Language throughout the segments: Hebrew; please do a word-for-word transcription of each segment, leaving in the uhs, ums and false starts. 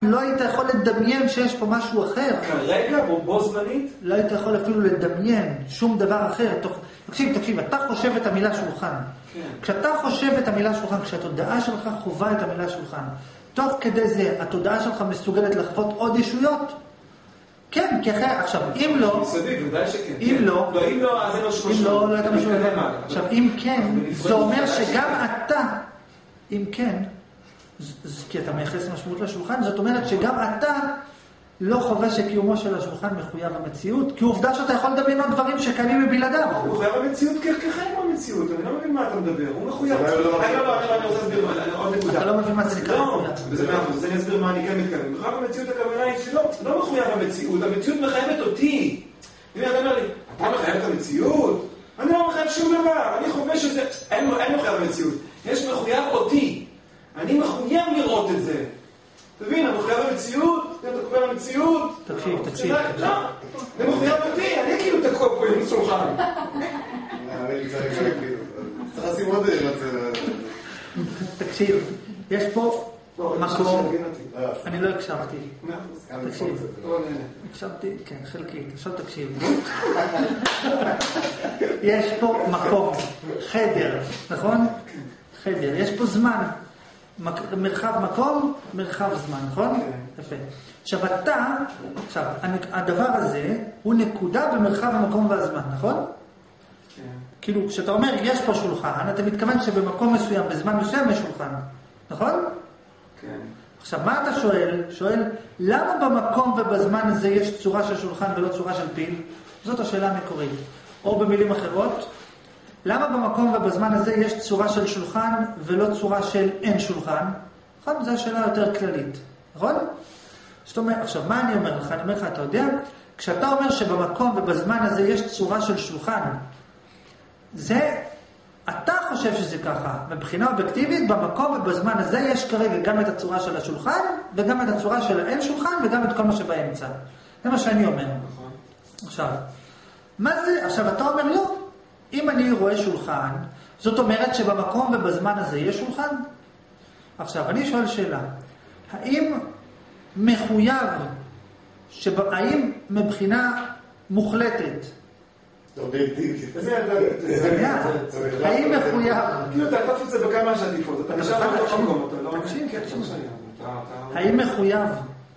לא היית יכול לדמיין שיש פה משהו אחר. כרגע, בו זמנית? לא היית יכול אפילו לדמיין שום דבר אחר. תקשיב, תקשיב, אתה חושב את המילה שולחן. כן. כשאתה חושב את המילה שולחן, כשהתודעה שלך חובה את המילה שולחן, תוך כדי זה, התודעה שלך מסוגלת לחוות עוד ישויות? כן, כי אחרי, עכשיו, אם לא... מסביב, ודאי שכן. אם לא... לא, אם לא, אז אין לו שום אם לא, לא הייתה משהו דבר. עכשיו, אם כן, זה אומר שגם אתה, אם כן, כי אתה מייחס משמעות לשולחן, זאת אומרת שגם אתה לא חווה שקיומו של השולחן מחויב המציאות, כי עובדה שאתה יכול לדמיין עוד דברים שקיימים מבלעדיו. הוא מחויב המציאות כחלק מהמציאות, אני לא מבין מה אתה מדבר, הוא מחויב. אני לא, אני רוצה להסביר עוד נקודה. אתה לא מבין מה זה נקרא? לא, וזה מאה אחוז, אני אסביר מה אני כן מתכוון. מחויב המציאות הכוונה היא שלא, לא מחויב המציאות, המציאות מחייבת אותי. אתה אומר לי, אתה מחייב את המציאות? אני לא מחייב שום דבר, אני חווה שזה, אין מחויב המציאות, יש מחויב אותי. אני מחויב לראות את זה. תבין, אני מחויב המציאות, אתה קובע המציאות. תקשיב, תקשיב. לא, זה מחויב אותי, אני כאילו תקוע פה עם שולחן. צריך לשים עוד תקשיב, יש פה מקום, אני לא הקשבתי. תקשיב, הקשבתי, כן, חלקית, עכשיו תקשיב. יש פה מקום, חדר, נכון? חדר, יש פה זמן. מרחב מקום, מרחב זמן, נכון? יפה. עכשיו אתה, עכשיו, הדבר הזה הוא נקודה במרחב המקום והזמן, נכון? כאילו, כשאתה אומר יש פה שולחן, אתה מתכוון שבמקום מסוים, בזמן מסוים יש שולחן, נכון? כן. עכשיו, מה אתה שואל? שואל, למה במקום ובזמן הזה יש צורה של שולחן ולא צורה של פיל? זאת השאלה המקורית. או במילים אחרות, למה במקום ובזמן הזה יש צורה של שולחן ולא צורה של אין שולחן? נכון? זו השאלה יותר כללית, נכון? זאת אומרת, עכשיו, מה אני אומר לך? אני אומר לך, אתה יודע, כשאתה אומר שבמקום ובזמן הזה יש צורה של שולחן, זה, אתה חושב שזה ככה. מבחינה אובייקטיבית, במקום ובזמן הזה יש כרגע גם את הצורה של השולחן, וגם את הצורה של האין שולחן, וגם את כל מה שבאמצע. זה מה שאני אומר. עכשיו, מה זה? עכשיו, אתה אומר לא. אם אני רואה שולחן, זאת אומרת שבמקום ובזמן הזה יש שולחן? עכשיו, אני שואל שאלה. האם מחויב, שבא, האם מבחינה מוחלטת, האם מחויב, כאילו אתה עטף את זה בכמה שעדיפות, אתה נשאר באותו מקום, אתה לא... תקשיב, האם מחויב,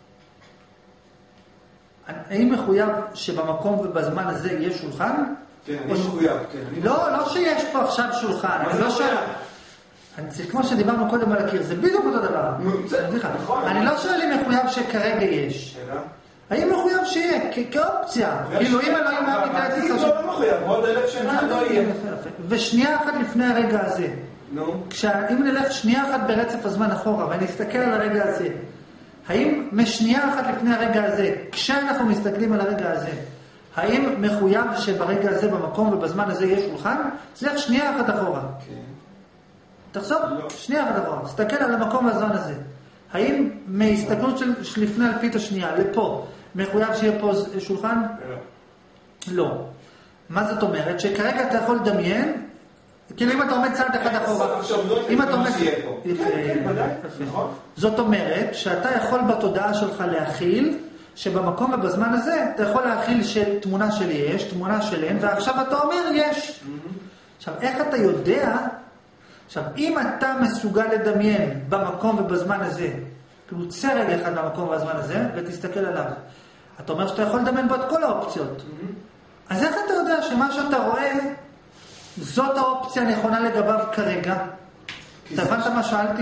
האם מחויב שבמקום ובזמן הזה יש שולחן? כן, אני מחויב, כן. לא, לא שיש פה עכשיו שולחן, אני לא שואל... זה כמו שדיברנו קודם על הקיר, זה בדיוק אותו דבר. אני לא שואל אם מחויב שכרגע יש. האם מחויב שיהיה, כאופציה. כאילו אם אלוהים היה מתאר את זה... לא מחויב, עוד אלף שנה לא יהיה. ושנייה אחת לפני הרגע הזה. נו. אם נלך שנייה אחת ברצף הזמן אחורה, ונסתכל על הרגע הזה, האם משנייה אחת לפני הרגע הזה, כשאנחנו מסתכלים על הרגע הזה, האם מחויב שברגע הזה, במקום ובזמן הזה יש שולחן? לך שנייה אחת אחורה. תחזור, שנייה אחת אחורה. תסתכל על המקום והזמן הזה. האם מהסתכלות של לפני אלפית השנייה, לפה, מחויב שיהיה פה שולחן? לא. מה זאת אומרת? שכרגע אתה יכול לדמיין, כאילו אם אתה עומד צעד אחד אחורה, אם אתה עומד... זאת אומרת שאתה יכול בתודעה שלך להכיל, שבמקום ובזמן הזה אתה יכול להכיל של תמונה של יש, תמונה של אין, ועכשיו אתה אומר יש. עכשיו, איך אתה יודע... עכשיו, אם אתה מסוגל לדמיין במקום ובזמן הזה, כאילו צא רגע אחד במקום ובזמן הזה, ותסתכל עליו, אתה אומר שאתה יכול לדמיין בו את כל האופציות. אז איך אתה יודע שמה שאתה רואה, זאת האופציה הנכונה לגביו כרגע? אתה הבנת מה שאלתי?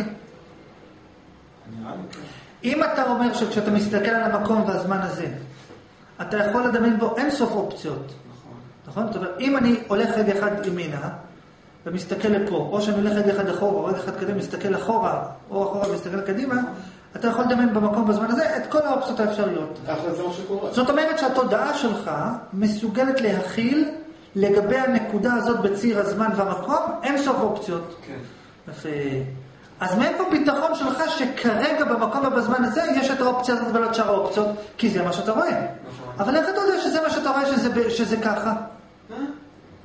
אם אתה אומר שכשאתה מסתכל על המקום והזמן הזה, אתה יכול לדמיין בו אין סוף אופציות. נכון? זאת אומרת, אם אני הולך רגע אחד ימינה, ומסתכל לפה, או שאני הולך רגע אחד אחורה, או רגע אחד קדימה, מסתכל אחורה, או אחורה ומסתכל קדימה, אתה יכול לדמיין במקום בזמן הזה את כל האופציות האפשריות. זאת אומרת שהתודעה שלך מסוגלת להכיל לגבי הנקודה הזאת בציר הזמן והמקום, אין סוף אופציות. כן. אז מאיפה ביטחון שלך שכרגע במקום ובזמן הזה יש את האופציה הזאת ולא את שאר האופציות? כי זה מה שאתה רואה. אבל איך אתה יודע שזה מה שאתה רואה שזה, שזה ככה?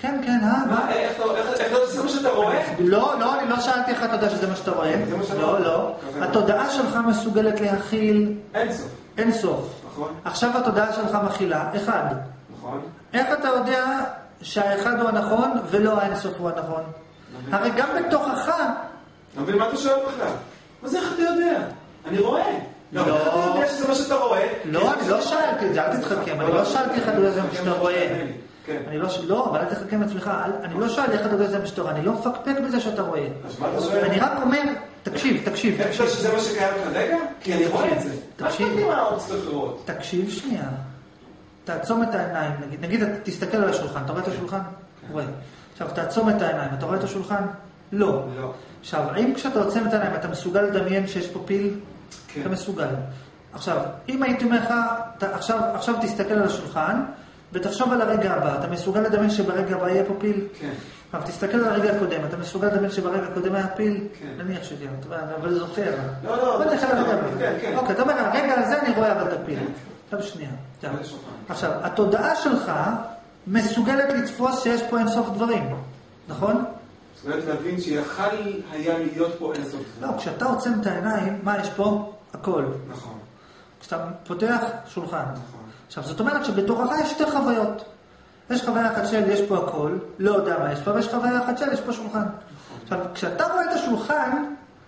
כן, כן, אה? מה? איך זה מה שאתה רואה? לא, לא, אני לא שאלתי איך אתה יודע שזה מה שאתה רואה. לא, לא. התודעה שלך מסוגלת להכיל... אין סוף. אין סוף. נכון. עכשיו התודעה שלך מכילה, אחד. נכון. איך אתה יודע שהאחד הוא הנכון ולא האינסוף הוא הנכון? הרי גם בתוכך... אבל מה אתה שואל בכלל? מה זה איך אתה יודע? אני רואה. לא, איך אתה יודע שזה מה שאתה רואה? לא, אני לא שאלתי את זה, אל תתחכם. אני לא שאלתי איך אתה יודע שזה מה שאתה רואה. אני לא, לא, אבל אל תחכם עצמך. אני לא שואל איך אתה יודע שזה מה שאתה רואה. אני לא מפקפק בזה שאתה רואה. אז מה אתה שואל? אני רק אומר, תקשיב, תקשיב. איך אתה שזה מה שקיים כרגע? כי אני רואה את זה. תקשיב. מה אכפת לי מה האופציות אחרות? תקשיב שנייה. תעצום את העיניים, נגיד, נגיד, תסתכל על השולחן, אתה רואה את השולחן? רואה. עכשיו, תעצום את העיניים, אתה רואה את השולחן? לא. לא. עכשיו, האם כשאתה עוצם את העיניים, אתה מסוגל לדמיין שיש פה פיל? כן. אתה מסוגל. עכשיו, אם הייתי אומר לך, עכשיו, עכשיו תסתכל על השולחן, ותחשוב על הרגע הבא, אתה מסוגל לדמיין שברגע הבא יהיה פה פיל? כן. עכשיו, תסתכל על הרגע הקודם, אתה מסוגל לדמיין שברגע הקודם היה פיל? כן. נניח שתהיה, אבל זה זוכר. לא, לא. בוא נלך על הרגע הבא. כן, כן. אוקיי, אתה אומר, הרגע הזה אני רואה אבל את הפיל. עכשיו שנייה. עכשיו, התודעה שלך מסוגלת לתפוס שיש פה אינסוף דברים, נכון? מסוגלת להבין שיכל היה להיות פה אינסוף דברים. לא, כשאתה עוצם את העיניים, מה יש פה? הכל. נכון. כשאתה פותח שולחן. נכון. עכשיו, זאת אומרת שבתוכך יש שתי חוויות. יש חוויה אחת של יש פה הכל, לא יודע מה יש פה, ויש חוויה אחת של יש פה שולחן. עכשיו, כשאתה רואה את השולחן,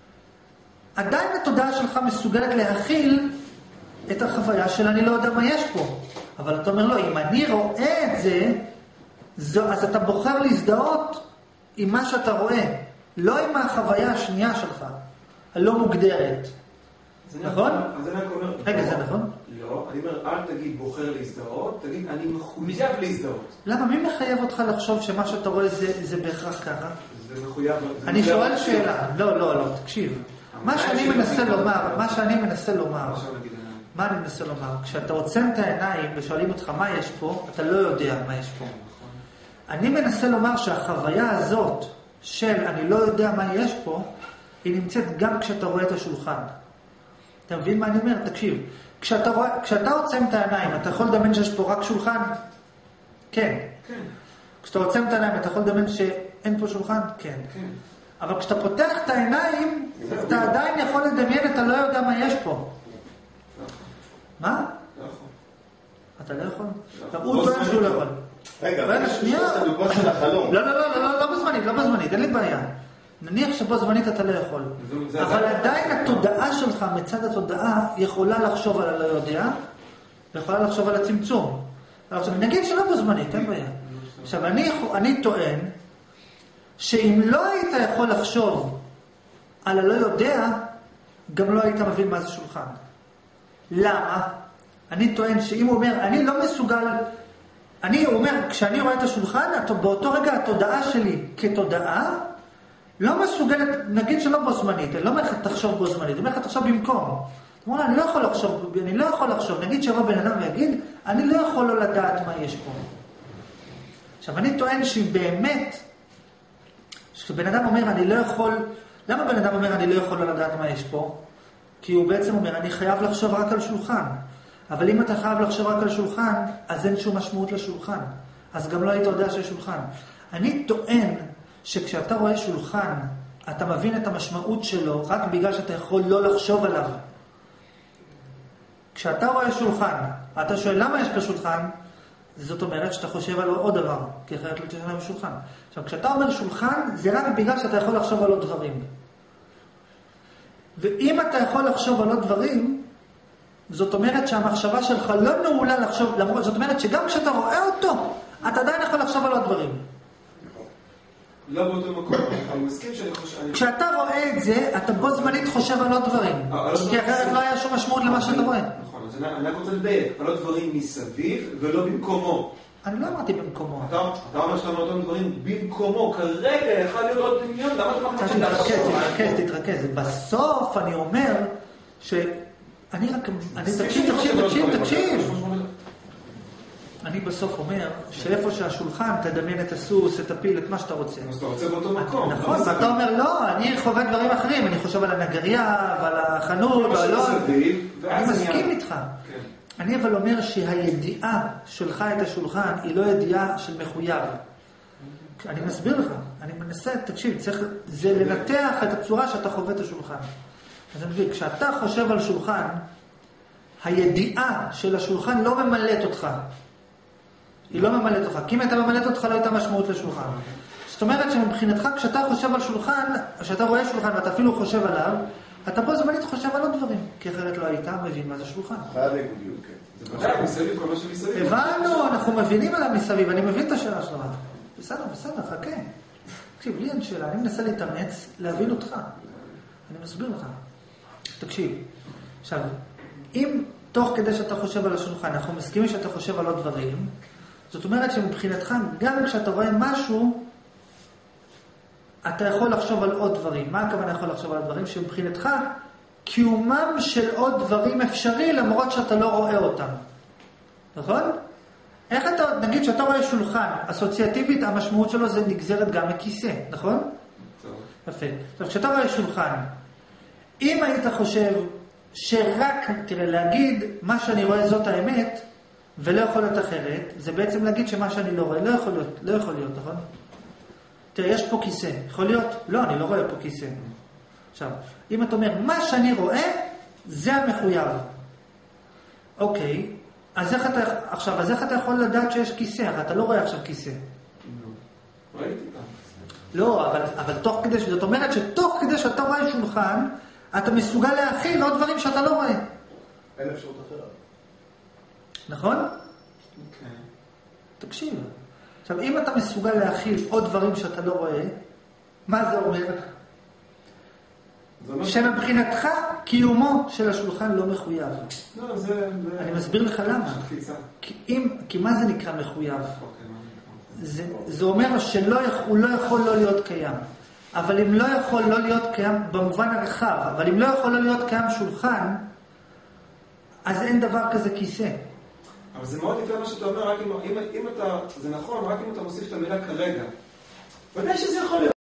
עדיין התודעה שלך מסוגלת להכיל את החוויה של אני לא יודע מה יש פה. אבל אתה אומר לו, אם אני רואה את זה, זו, אז אתה בוחר להזדהות עם מה שאתה רואה, לא עם החוויה השנייה שלך, הלא מוגדרת. נכון? אז אני רק אומר... רגע, זה נכון? לא, אני אומר, אל תגיד בוחר להזדהות, תגיד, אני מחויב להזדהות. למה? מי מחייב אותך לחשוב שמה שאתה רואה זה, זה בהכרח ככה? זה מחויב... אני שואל שאלה. לא, לא, לא, תקשיב. מה שאני מנסה לומר, מה שאני מנסה לומר, מה אני מנסה לומר? כשאתה עוצם את העיניים ושואלים אותך מה יש פה, אתה לא יודע מה יש פה. אני מנסה לומר שהחוויה הזאת של אני לא יודע מה יש פה, היא נמצאת גם כשאתה רואה את השולחן. אתה מבין מה אני אומר? תקשיב. כשאתה, רואה, כשאתה עוצם את העיניים, אתה יכול לדמיין שיש פה רק שולחן? כן. כן. כשאתה עוצם את העיניים, אתה יכול לדמיין שאין פה שולחן? כן. כן. אבל כשאתה פותח את העיניים, אתה עדיין יכול לדמיין, אתה לא יודע מה יש פה. מה? לא יכול. אתה לא יכול? הוא טוען שהוא לא יכול. רגע, רגע, שנייה. יש את הדוגמה של החלום. לא, לא, לא, לא, לא בזמנית, לא בזמנית, אין לי בעיה. נניח שבו זמנית אתה לא יכול. אבל עדיין התודעה שלך, מצד התודעה, יכולה לחשוב על הלא יודע, ויכולה לחשוב על הצמצום. נגיד שלא בזמנית, אין בעיה. עכשיו, אני טוען, שאם לא היית יכול לחשוב על הלא יודע, גם לא היית מבין מה זה שולחן. למה? אני טוען שאם הוא אומר, אני לא מסוגל, אני אומר, כשאני רואה את השולחן, באותו רגע התודעה שלי כתודעה, לא מסוגלת, נגיד שלא בו זמנית, אני לא אומר לך תחשוב בו זמנית, אני אומר לך תחשוב במקום. זאת אומרת, אני לא יכול לחשוב, אני לא יכול לחשוב, נגיד שבא בן אדם ויגיד, אני לא יכול לא לדעת מה יש פה. עכשיו, אני טוען שאם באמת, כשבן אדם אומר, אני לא יכול, למה בן אדם אומר, אני לא יכול לא לדעת מה יש פה? כי הוא בעצם אומר, אני חייב לחשוב רק על שולחן. אבל אם אתה חייב לחשוב רק על שולחן, אז אין שום משמעות לשולחן. אז גם לא היית יודע שיש שולחן. אני טוען שכשאתה רואה שולחן, אתה מבין את המשמעות שלו רק בגלל שאתה יכול לא לחשוב עליו. כשאתה רואה שולחן, אתה שואל למה יש פה שולחן, זאת אומרת שאתה חושב על עוד דבר, כי אחרת לא תשאלה בשולחן. עכשיו, כשאתה אומר שולחן, זה רק בגלל שאתה יכול לחשוב על עוד דברים. ואם אתה יכול לחשוב על עוד דברים, זאת אומרת שהמחשבה שלך לא נעולה לחשוב, למרות, זאת אומרת שגם כשאתה רואה אותו, אתה עדיין יכול לחשוב על עוד דברים. לא באותו מקום, אני מסכים שאני חושב... כשאתה רואה את זה, אתה בו זמנית חושב על עוד דברים. כי אחרת לא היה שום משמעות למה שאתה רואה. נכון, אז אני רק רוצה לדייק, על עוד דברים מסביב ולא במקומו. אני לא אמרתי במקומו. אתה אומר שאתה אומר אותם דברים במקומו, כרגע יכול להיות עוד דמיון, למה אתה מחשב של תתרכז, תתרכז, תתרכז. בסוף אני אומר שאני רק... תקשיב, תקשיב, תקשיב, תקשיב. אני בסוף אומר שאיפה שהשולחן תדמיין את הסוס, את הפיל, את מה שאתה רוצה. אז אתה רוצה באותו מקום. נכון, ואתה אומר לא, אני חווה דברים אחרים, אני חושב על הנגריה ועל החנות ועל עוד. אני מסכים איתך. אני אבל אומר שהידיעה שלך את השולחן היא לא ידיעה של מחויב. אני מסביר לך, אני מנסה, תקשיב, צריך, זה לנתח את הצורה שאתה חווה את השולחן. אז אני מבין, כשאתה חושב על שולחן, הידיעה של השולחן לא ממלאת אותך. היא לא ממלאת אותך. כי אם הייתה ממלאת אותך, לא הייתה משמעות לשולחן. זאת אומרת שמבחינתך, כשאתה חושב על שולחן, כשאתה רואה שולחן ואתה אפילו חושב עליו, אתה בו זמנית חושב על עוד דברים, כי אחרת לא היית מבין מה זה שולחן. זה בטח, מסביב, כל מה שמסביב. הבנו, אנחנו מבינים עליו מסביב, אני מבין את השאלה שלך. בסדר, בסדר, חכה. תקשיב, לי אין שאלה, אני מנסה להתאמץ להבין אותך. אני מסביר לך. תקשיב, עכשיו, אם תוך כדי שאתה חושב על השולחן, אנחנו מסכימים שאתה חושב על עוד דברים, זאת אומרת שמבחינתך, גם כשאתה רואה משהו, אתה יכול לחשוב על עוד דברים. מה הכוונה יכול לחשוב על עוד דברים? שמבחינתך, קיומם של עוד דברים אפשרי, למרות שאתה לא רואה אותם. נכון? איך אתה, נגיד שאתה רואה שולחן, אסוציאטיבית, המשמעות שלו זה נגזרת גם מכיסא, נכון? טוב. יפה. עכשיו, כשאתה רואה שולחן, אם היית חושב שרק, תראה, להגיד מה שאני רואה זאת האמת, ולא יכול להיות אחרת, זה בעצם להגיד שמה שאני לא רואה לא יכול להיות, לא יכול להיות, נכון? תראה, יש פה כיסא. יכול להיות? לא, אני לא רואה פה כיסא. עכשיו, אם אתה אומר, מה שאני רואה, זה המחויב. אוקיי, אז איך אתה, עכשיו, אז איך אתה יכול לדעת שיש כיסא? אתה לא רואה עכשיו כיסא. ראיתי פעם. לא, אבל, אבל תוך כדי, זאת אומרת שתוך כדי שאתה רואה שולחן, אתה מסוגל להכיל עוד דברים שאתה לא רואה. אין אפשרות אחרת. נכון? אוקיי. תקשיב. עכשיו, אם אתה מסוגל להכיל עוד דברים שאתה לא רואה, מה זה אומר? שמבחינתך קיומו של השולחן לא מחויב. לא, זה... אני מסביר לך למה. כי, אם, כי מה זה נקרא מחויב? זה, זה אומר שהוא לא יכול לא להיות קיים. אבל אם לא יכול לא להיות קיים במובן הרחב, אבל אם לא יכול לא להיות קיים שולחן, אז אין דבר כזה כיסא. אבל זה מאוד יפה מה שאתה אומר, רק אם, אם, אם אתה, זה נכון, רק אם אתה מוסיף את המילה כרגע. ודאי שזה יכול להיות.